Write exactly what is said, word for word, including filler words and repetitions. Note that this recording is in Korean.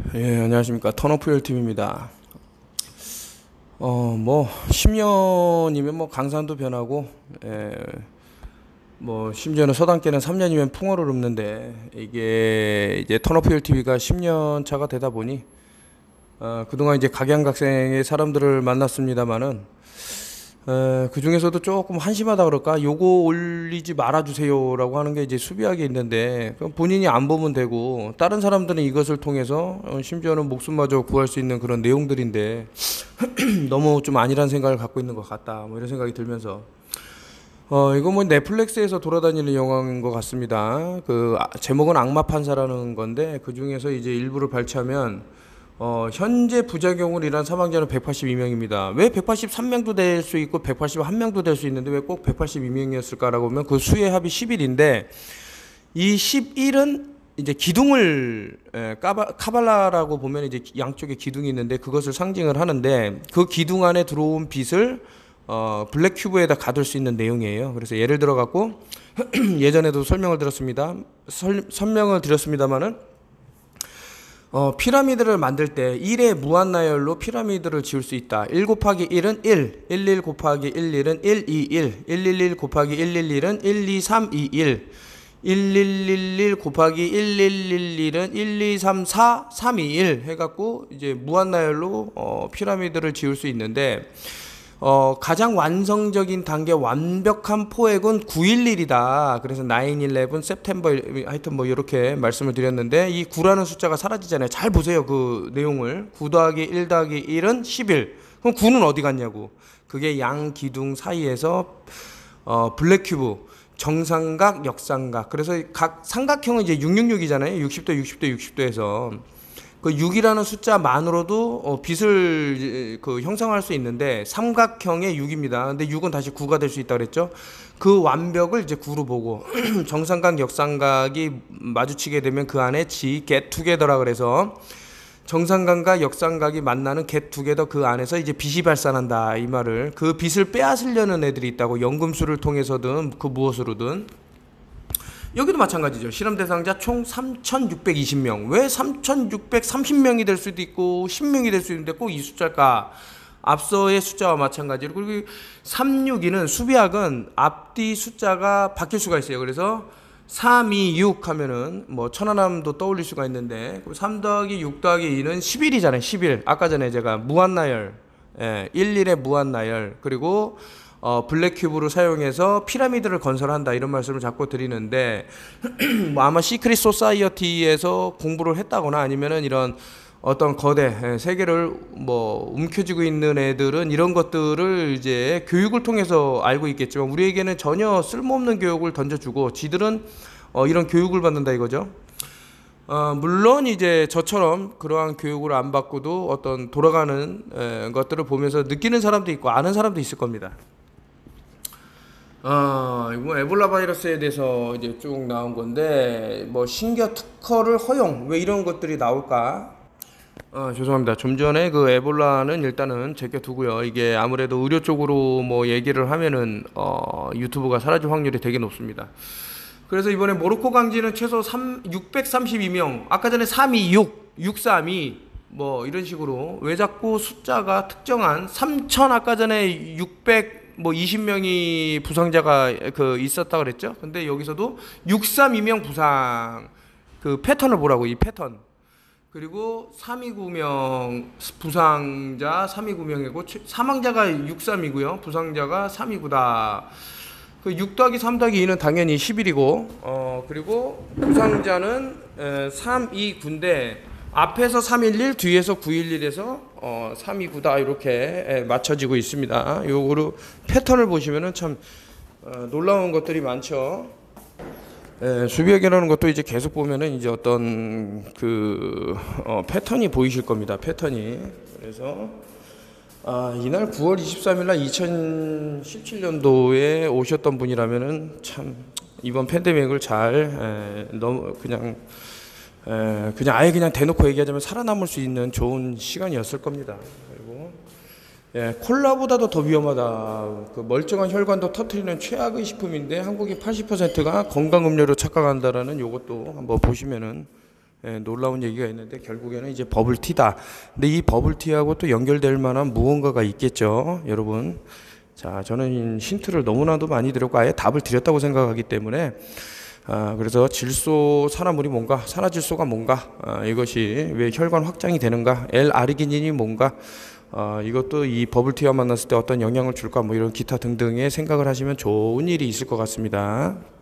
예, 안녕하십니까. 턴오프힐팀입니다. 어, 뭐, 십 년이면 뭐 강산도 변하고, 예, 뭐, 심지어는 서당계는 삼 년이면 풍어를 읊는데, 이게 이제 턴오프힐티비가 십 년 차가 되다 보니, 어, 그동안 이제 각양각색의 사람들을 만났습니다만은, 에, 그 중에서도 조금 한심하다 그럴까? 요거 올리지 말아주세요라고 하는 게 이제 수비하게 있는데, 그럼 본인이 안 보면 되고, 다른 사람들은 이것을 통해서, 어, 심지어는 목숨마저 구할 수 있는 그런 내용들인데, 너무 좀 아니란 생각을 갖고 있는 것 같다. 뭐 이런 생각이 들면서, 어, 이거 뭐 넷플릭스에서 돌아다니는 영화인 것 같습니다. 그, 아, 제목은 악마판사라는 건데, 그 중에서 이제 일부를 발췌하면, 어, 현재 부작용을 일한 사망자는 백팔십이 명입니다. 왜 백팔십삼 명도 될 수 있고 백팔십일 명도 될 수 있는데 왜 꼭 백팔십이 명이었을까라고 보면 그 수의 합이 십일인데 이 십일은 이제 기둥을 에, 까바, 카발라라고 보면 이제 양쪽에 기둥이 있는데 그것을 상징을 하는데 그 기둥 안에 들어온 빛을 어, 블랙 큐브에다 가둘 수 있는 내용이에요. 그래서 예를 들어 갖고 예전에도 설명을 드렸습니다. 설, 설명을 드렸습니다만은 어, 피라미드를 만들 때 일의 무한나열로 피라미드를 지을 수 있다. 일 곱하기 일은 일, 십일 곱하기 십일은 백이십일, 백이십일 곱하기 백일십일은 백이백삼십일, 천백십일 곱하기 천백십일은 천이백삼십사, 삼백이십일 해갖고 이제 무한나열로 어, 피라미드를 지을 수 있는데 어, 가장 완성적인 단계 완벽한 포획은 구백십일이다. 그래서 나인 일레븐, September, 하여튼 뭐 이렇게 말씀을 드렸는데 이 구라는 숫자가 사라지잖아요. 잘 보세요. 그 내용을. 구 더하기 일 더하기 일은 십일. 그럼 구는 어디 갔냐고. 그게 양 기둥 사이에서 어, 블랙 큐브, 정삼각, 역삼각. 그래서 각 삼각형은 이제 육백육십육이잖아요. 육십 도, 육십 도, 육십 도에서. 그 육이라는 숫자만으로도 어, 빛을 그 형성할 수 있는데 삼각형의 육입니다. 근데 육은 다시 구가 될 수 있다 그랬죠. 그 완벽을 이제 구로 보고 정삼각, 역삼각이 마주치게 되면 그 안에 지, get together라 그래서 정삼각과 역삼각이 만나는 get together 그 안에서 이제 빛이 발산한다 이 말을 그 빛을 빼앗으려는 애들이 있다고 연금술을 통해서든 그 무엇으로든 여기도 마찬가지죠. 실험 대상자 총 삼천육백이십 명. 왜 삼천육백삼십 명이 될 수도 있고 십 명이 될 수도 있는데 꼭 이 숫자일까? 앞서의 숫자와 마찬가지로. 그리고 삼백육십이는 수비학은 앞뒤 숫자가 바뀔 수가 있어요. 그래서 삼백이십육 하면은 뭐 천안함도 떠올릴 수가 있는데 삼 더하기 육 더하기 이는 십일이잖아요. 십일. 아까 전에 제가 무한나열, 예, 십일의 무한나열 그리고 어, 블랙 큐브를 사용해서 피라미드를 건설한다 이런 말씀을 자꾸 드리는데 뭐 아마 시크릿 소사이어티에서 공부를 했다거나 아니면은 이런 어떤 거대 세계를 뭐 움켜쥐고 있는 애들은 이런 것들을 이제 교육을 통해서 알고 있겠지만 우리에게는 전혀 쓸모없는 교육을 던져주고 지들은 어, 이런 교육을 받는다 이거죠. 어, 물론 이제 저처럼 그러한 교육을 안 받고도 어떤 돌아가는 에, 것들을 보면서 느끼는 사람도 있고 아는 사람도 있을 겁니다. 어, 이거 에볼라 바이러스에 대해서 이제 쭉 나온 건데, 뭐, 신규 특허를 허용, 왜 이런 것들이 나올까? 어, 죄송합니다. 좀 전에 그 에볼라는 일단은 제껴두고요. 이게 아무래도 의료 쪽으로 뭐 얘기를 하면은, 어, 유튜브가 사라질 확률이 되게 높습니다. 그래서 이번에 모로코 강지는 최소 육백삼십이 명, 아까 전에 삼백이십육, 육백삼십이, 뭐 이런 식으로 왜 자꾸 숫자가 특정한 삼천 아까 전에 육백 뭐 이십 명이 부상자가 그 있었다 그랬죠. 근데 여기서도 육백삼십이 명 부상 그 패턴을 보라고 이 패턴. 그리고 삼백이십구 명 부상자 삼백이십구 명이고 사망자가 육백삼이고요. 부상자가 삼백이십구다. 그 육 더하기 삼 더하기 이는 당연히 십일이고 어 그리고 부상자는 에, 삼백이십구인데 앞에서 삼백일, 뒤에서 구백십일에서 어, 삼백이십구다 이렇게 에, 맞춰지고 있습니다. 요거로 패턴을 보시면은 참 어, 놀라운 것들이 많죠. 에, 수비학이라는 것도 이제 계속 보면은 이제 어떤 그 어, 패턴이 보이실 겁니다. 패턴이. 그래서 아, 이날 구월 이십삼일날 이천십칠 년도에 오셨던 분이라면은 참 이번 팬데믹을 잘 에, 너무 그냥 에, 그냥 아예 그냥 대놓고 얘기하자면 살아남을 수 있는 좋은 시간이었을 겁니다. 그리고 예, 콜라보다도 더 위험하다. 그 멀쩡한 혈관도 터트리는 최악의 식품인데 한국의 팔십 퍼센트가 건강음료로 착각한다라는 요것도 한번 보시면은 예, 놀라운 얘기가 있는데 결국에는 이제 버블티다. 근데 이 버블티하고 또 연결될 만한 무언가가 있겠죠, 여러분. 자, 저는 힌트를 너무나도 많이 드렸고 아예 답을 드렸다고 생각하기 때문에 아, 그래서 질소 산화물이 뭔가, 산화질소가 뭔가, 아, 이것이 왜 혈관 확장이 되는가, L아르기닌이 뭔가, 아, 이것도 이 버블티와 만났을 때 어떤 영향을 줄까, 뭐 이런 기타 등등의 생각을 하시면 좋은 일이 있을 것 같습니다.